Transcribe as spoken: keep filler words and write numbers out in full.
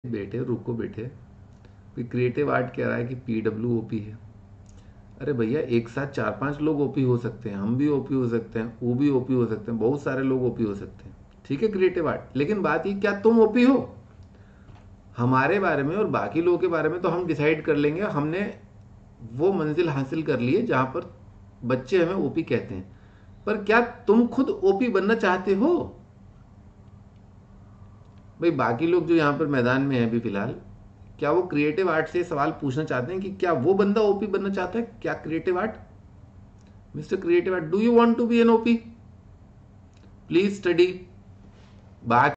बैठे रुको बैठे कोई क्रिएटिव आर्ट कह रहा है कि पीडब्ल्यू ओपी है। अरे भैया एक साथ चार पांच लोग ओपी हो सकते हैं, हम भी ओपी हो सकते हैं, वो भी ओपी हो सकते हैं, बहुत सारे लोग ओपी हो सकते हैं। ठीक है क्रिएटिव आर्ट, लेकिन बात ये क्या तुम ओपी हो? हमारे बारे में और बाकी लोगों के बारे में तो हम डिसाइड कर लेंगे। हमने वो मंजिल हासिल कर ली है जहां पर बच्चे हमें ओपी कहते हैं, पर क्या तुम खुद ओपी बनना चाहते हो? भाई बाकी लोग जो यहाँ पर मैदान में है अभी फिलहाल, क्या वो क्रिएटिव आर्ट से सवाल पूछना चाहते हैं कि क्या वो बंदा ओपी बनना चाहता है? क्या creative art, mister creative art, do you want to be an OP? Please study. बाकी